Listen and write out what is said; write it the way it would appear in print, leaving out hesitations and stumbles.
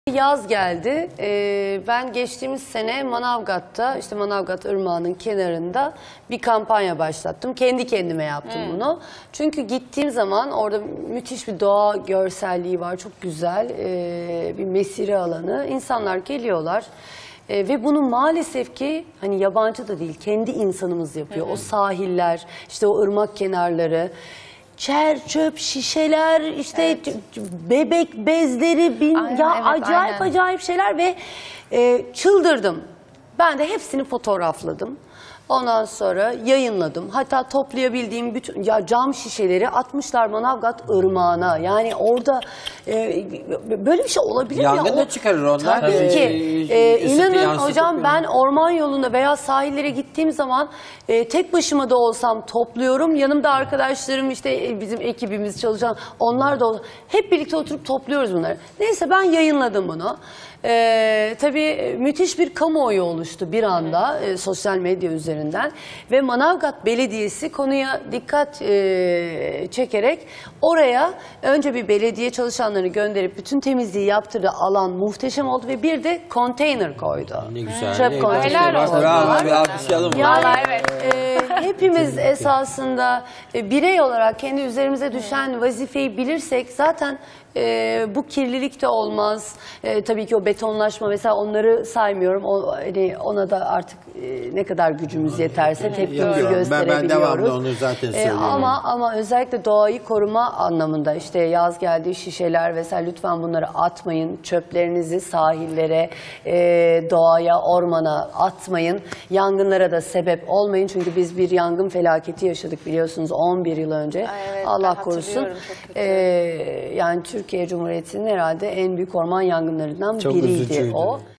Yaz geldi. Ben geçtiğimiz sene Manavgat'ta, işte Manavgat Irmağı'nın kenarında bir kampanya başlattım. Kendi kendime yaptım bunu. Çünkü gittiğim zaman orada müthiş bir doğa görselliği var. Çok güzel bir mesire alanı. İnsanlar geliyorlar. Ve bunu maalesef ki hani yabancı da değil, kendi insanımız yapıyor. O sahiller, işte o ırmak kenarları. Çer, çöp, şişeler, işte bebek bezleri, acayip şeyler ve çıldırdım. Ben de hepsini fotoğrafladım. Ondan sonra yayınladım. Hatta toplayabildiğim bütün cam şişeleri atmışlar Manavgat Irmağı'na. Yani orada böyle bir şey olabilir mi? Yangın da çıkarır onlar. Tabii ki. İnanın hocam, ben orman yolunda veya sahillere gittiğim zaman tek başıma da olsam topluyorum. Yanımda arkadaşlarım, işte bizim ekibimiz çalışan, onlar da hep birlikte oturup topluyoruz bunları. Neyse, ben yayınladım bunu. Tabii müthiş bir kamuoyu oluştu bir anda sosyal medya üzerinden ve Manavgat Belediyesi konuya dikkat çekerek oraya önce bir belediye çalışanlarını gönderip bütün temizliği yaptırdı. Alan muhteşem oldu ve bir de konteyner koydu. Ne güzel. Çöp konteyneri koydular. Yani hepimiz esasında birey olarak kendi üzerimize düşen vazifeyi bilirsek zaten bu kirlilik de olmaz. Tabii ki o betonlaşma mesela, onları saymıyorum. Ona da artık ne kadar gücümüz yeterse tepkimizi gösterebiliyoruz. Ben devamlı onu zaten söylüyorum. Ama özellikle doğayı koruma anlamında, işte yaz geldi, şişeler vesaire, lütfen bunları atmayın. Çöplerinizi sahillere, doğaya, ormana atmayın. Yangınlara da sebep olmayın. Çünkü biz bir yangın felaketi yaşadık biliyorsunuz 11 yıl önce. Evet, Allah korusun. Yani Türkiye Cumhuriyeti'nin herhalde en büyük orman yangınlarından biriydi o.